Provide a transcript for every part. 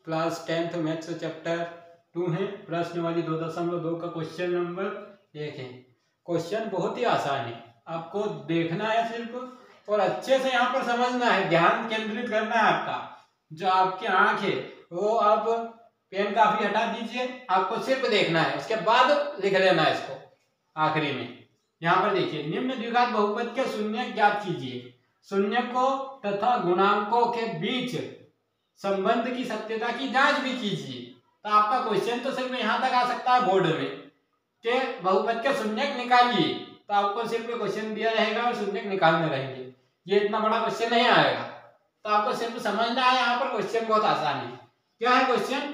Class 10th maths chapter 2 है। प्रश्न वाली 2.2 का क्वेश्चन नंबर 1 है। क्वेश्चन बहुत ही आसान है, आपको देखना है सिर्फ और अच्छे से यहाँ पर समझना है, ध्यान केंद्रित करना है आपका। जो आपकी आंख है वो आप पेन काफी हटा दीजिए, आपको सिर्फ देखना है, उसके बाद लिख लेना है इसको आखिरी में। यहाँ पर देखिए, निम्न द्विघात बहुपद के शून्य ज्ञात कीजिए। शून्य को तथा गुणांकों के बीच संबंध की सत्यता की जांच भी कीजिए। तो आपका क्वेश्चन तो सिर्फ यहाँ तक आ सकता है बोर्ड में कि बहुपद के शून्यक निकालिए, तो आपको सिर्फ क्वेश्चन दिया रहेगा और शून्यक निकालने रहेंगे। ये इतना बड़ा क्वेश्चन नहीं आएगा, तो आपको सिर्फ समझना है। यहाँ पर क्वेश्चन बहुत आसान है। क्या है question?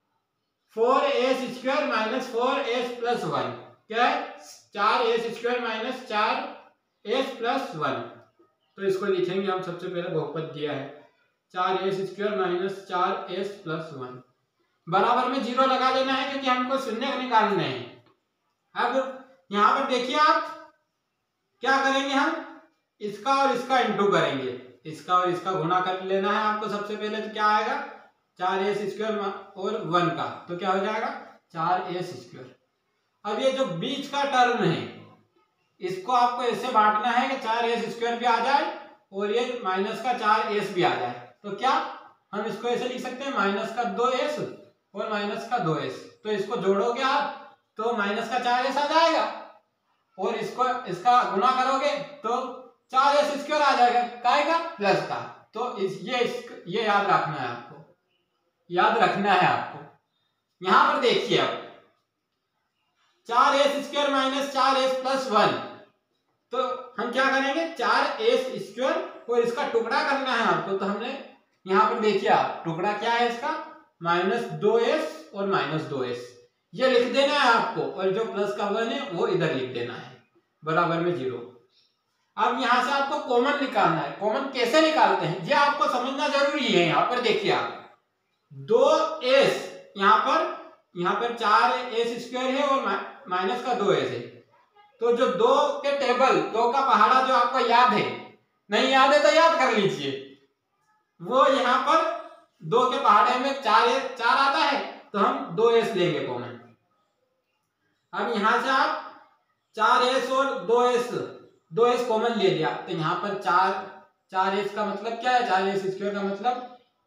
4a² minus 4s plus 1। क्या है? 4a² minus 4s plus 1। तो इसको लिखेंगे हम। सबसे पहले बहुपद दिया है 4a² माइनस 4s प्लस 1, बराबर में 0 लगा लेना है क्योंकि हमको शून्य निकालने हैं। अब यहां पर देखिए, आप क्या करेंगे, हम इसका और इसका इंटू करेंगे, इसका और इसका गुणा कर लेना है आपको। सबसे पहले तो क्या आएगा, 4s² और 1 का, तो क्या हो जाएगा 4s²। अब ये जो बीच का टर्म है इसको आपको ऐसे बांटना है कि 4s² भी आ जाए और ये माइनस का 4s भी आ जाए। तो क्या हम इसको ऐसे लिख सकते हैं, माइनस का 2s और माइनस का 2s। तो इसको जोड़ोगे आप तो माइनस का 4s आ जाएगा और इसको इसका गुणा करोगे तो 4s² आ जाएगा, काय का प्लस का। तो ये याद रखना है आपको, याद रखना है आपको। यहां पर देखिए, अब 4s² माइनस 4s प्लस 1, तो हम क्या करेंगे, 4s² और इसका टुकड़ा करना है आपको। तो हमने यहां पर देखिए, आप टुकड़ा क्या है इसका, -2s और -2s, ये लिख देना है आपको। और जो प्लस का 1 है वो इधर लिख देना है, बराबर में 0। अब यहां से आपको कॉमन निकालना है। कॉमन कैसे निकालते हैं ये आपको समझना जरूरी है। यहां पर देखिए, आप 2s, यहां पर 4s² है और माइनस का 2s है। तो जो 2 के टेबल, 2 का पहाड़ा जो आपको याद है, नहीं याद है तो याद कर लीजिए, वो यहाँ पर 2 के पहाड़े में 4 आता है, तो हम 2s लेंगे कॉमन। अब यहां से आप 4s और 2s कॉमन ले लिया, तो यहाँ पर 4s का मतलब क्या है, 4s² का मतलब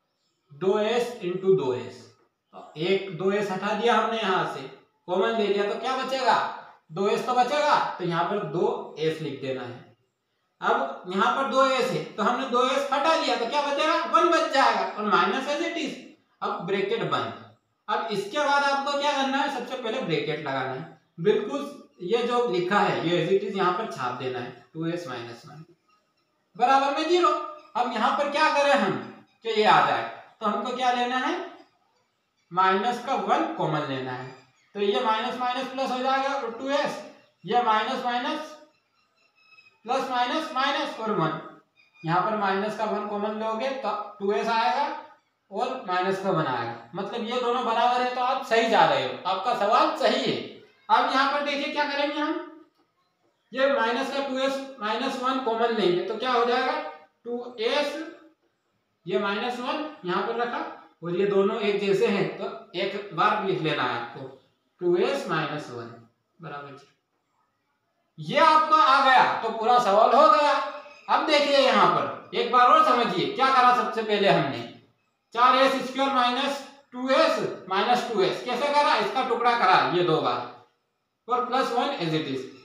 2s इंटू 2s। तो एक 2s हटा दिया हमने, यहां से कॉमन ले लिया, तो क्या बचेगा, 2s तो बचेगा। तो यहाँ पर 2s लिख देना है। अब यहाँ पर 2s है तो हमने 2s हटा लिया, तो क्या बचेगा, 1 बच जाएगा और माइनस एज इट इज। अब ब्रैकेट बंद। अब इसके बाद आपको क्या करना है, सबसे पहले ब्रैकेट लगाना है। बिल्कुल ये जो लिखा है ये एज इट इज यहाँ पर छाप देना है, 2s माइनस 1 बराबर में 0। अब यहाँ पर क्या करें हम कि ये आ जाए, तो हमको क्या लेना है, माइनस का 1 कॉमन लेना है। तो ये माइनस माइनस प्लस हो जाएगा और 2s, ये minus minus plus minus minus और 1, यहाँ पर माइनस का 1 कॉमन लोगे तो 2s आएगा और माइनस का 1 आएगा। मतलब ये दोनों बराबर है, तो आप सही जा रहे हो, आपका सवाल सही है। अब यहाँ पर देखिए क्या करेंगे हम, ये माइनस का 2s माइनस 1 कॉमन लेंगे, तो क्या हो जाएगा 2s, ये -1 यहाँ पर रखा और ये दोनों एक जैसे हैं तो एक बार लिख लेना है आपको, 2s माइनस 1 बराबर 0। ये आपका आ गया तो पूरा सवाल हो गया। अब देखिए यहाँ पर एक बार और समझिए क्या करा। सबसे पहले हमने 4s² माइनस 2s कैसे करा, इसका टुकड़ा करा ये 2 बार और plus 1 as it is.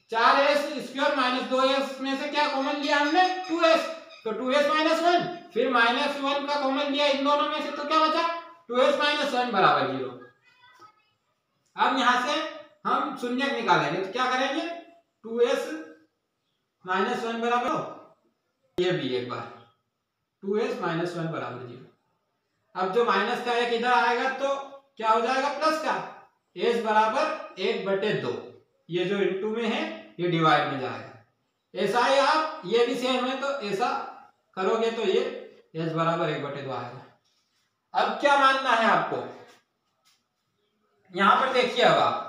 4s² minus 2s में से क्या कॉमन लिया हमने, 2s, तो 2s माइनस 1, फिर -1 का कॉमन लिया इन दोनों में से, तो क्या बचा 2s माइनस 1 बराबर 0। अब यहां से हम शून्यक निकालेंगे, तो क्या करेंगे, 2s माइनस 1 बराबर, ये भी एक बार 2s माइनस 1 बराबर 0। अब जो माइनस का 1 इधर आएगा तो क्या हो जाएगा, प्लस का s बराबर 1/2, ये जो इंटू में है ये डिवाइड में जाएगा। ऐसा ही आप, ये भी सेम है तो ऐसा करोगे तो ये s बराबर 1/2 आएगा। अब क्या मानना है आपको, यहां पर देखिए, अब आप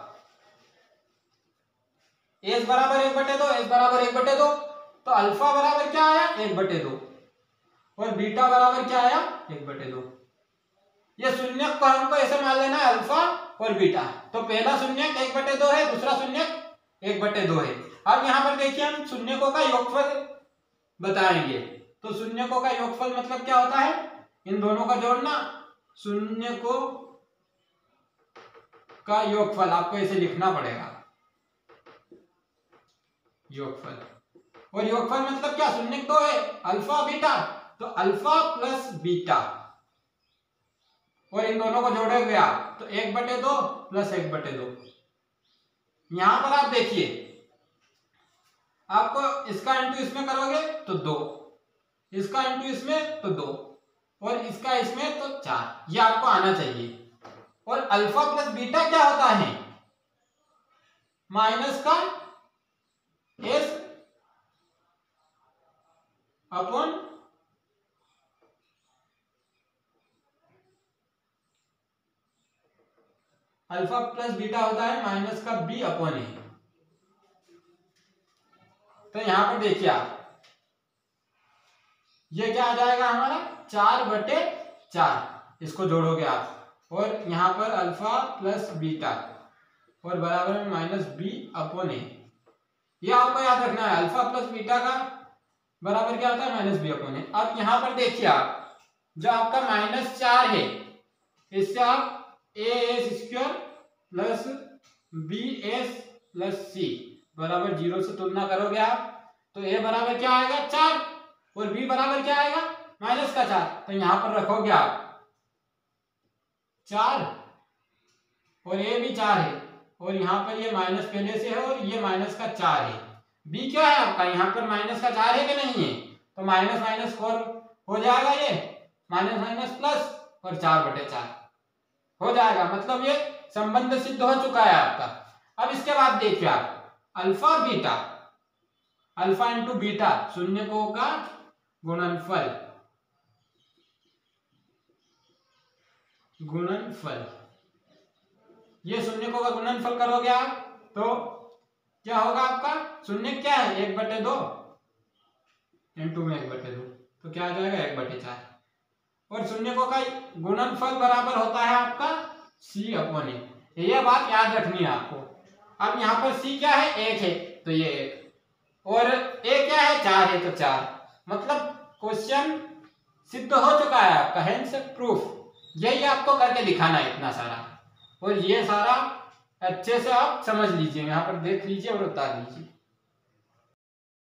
s बराबर 1/2, s बराबर 1/2, तो अल्फा बराबर क्या आया 1/2 और बीटा बराबर क्या आया 1/2। ये शून्य को हमको ऐसे मान लेना है अल्फा और बीटा। तो पहला शून्य 1/2 है, दूसरा शून्य 1/2 है। अब यहाँ पर देखिए हम शून्यकों का योगफल बताएंगे। तो शून्यकों का योगफल मतलब क्या होता है, इन दोनों का जोड़ना। शून्यकों का योगफल आपको ऐसे लिखना पड़ेगा, योगफल। और योगफल मतलब क्या, शून्य तो है अल्फा बीटा, तो अल्फा प्लस बीटा और इन दोनों को जोड़ोगे आप तो 1/2 प्लस 1/2। यहां पर आप देखिए, आपको इसका इंटू इसमें करोगे तो 2, इसका इंटू इसमें तो 2 और इसका इसमें तो 4, ये आपको आना चाहिए। और अल्फा प्लस बीटा क्या होता है, माइनस का S upon alpha plus beta होता है माइनस का बी अपॉन ए। तो यहां पर देखिए आप, ये क्या आ जाएगा हमारा 4/4, इसको जोड़ोगे आप और यहां पर अल्फा प्लस बीटा और बराबर में माइनस बी अपॉन ए। ये आपको याद रखना है, अल्फा प्लस बीटा का बराबर क्या होता है, माइनस बी अपॉन ए। अब यहां पर देखिए आप, जो आपका -4 है, इससे आप a² plus bs plus c बराबर 0 से तुलना करोगे आप, तो a बराबर क्या आएगा 4 और b बराबर क्या आएगा -4। तो यहां पर रखोगे आप 4 और a भी 4 है और यहाँ पर ये माइनस पहले से है और ये -4 है। b क्या है आपका, यहाँ पर -4 है कि नहीं है, तो -4 हो जाएगा, ये माइनस प्लस और 4/4 हो जाएगा। मतलब ये संबंध सिद्ध हो चुका है आपका। अब इसके बाद देखिए आप, alpha beta, alpha into beta शून्यकों का गुणनफल, गुणनफल, ये शून्यकों का गुणनफल करोगे आप तो क्या होगा आपका, शून्य क्या है 1/2 इंटू में 1/2, तो क्या आ जाएगा 1/4। और शून्यकों का गुणनफल बराबर होता है आपका c अपॉन ए। यह बात याद रखनी है आपको। अब यहाँ पर c क्या है 1 है, तो ये 1 और a क्या है 4 है, तो 4। मतलब क्वेश्चन सिद्ध हो चुका है आपका, हेंस प्रूफ। यही आपको करके दिखाना है इतना सारा, और ये सारा अच्छे से आप समझ लीजिए, यहाँ पर देख लीजिए और उतार लीजिए।